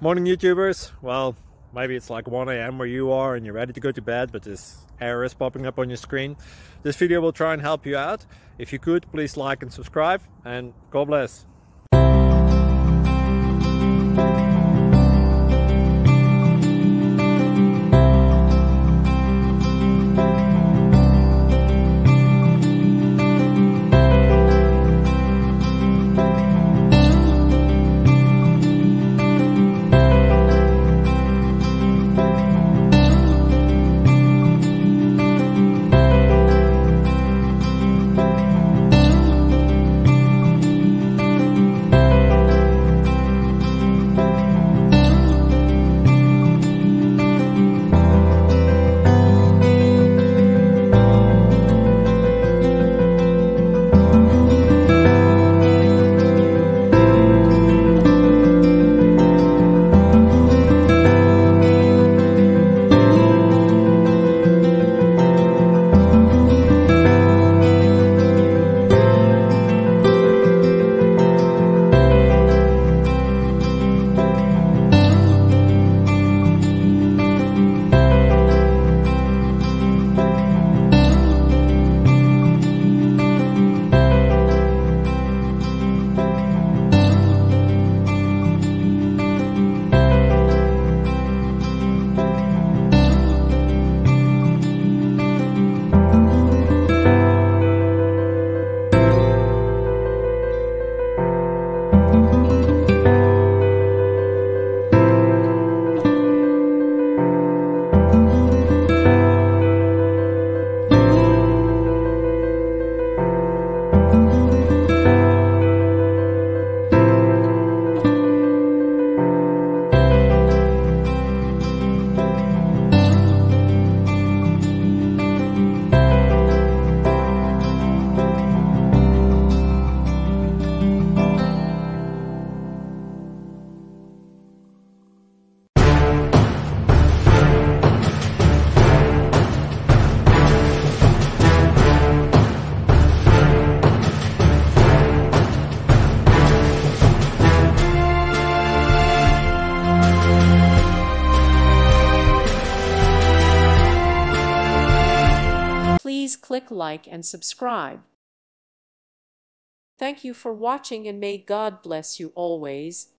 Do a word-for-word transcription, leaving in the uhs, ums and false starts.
Morning YouTubers. Well, maybe it's like one A M where you are and you're ready to go to bed, but this error is popping up on your screen. This video will try and help you out. If you could, please like and subscribe, and God bless. Please click like and subscribe. Thank you for watching, and may God bless you always.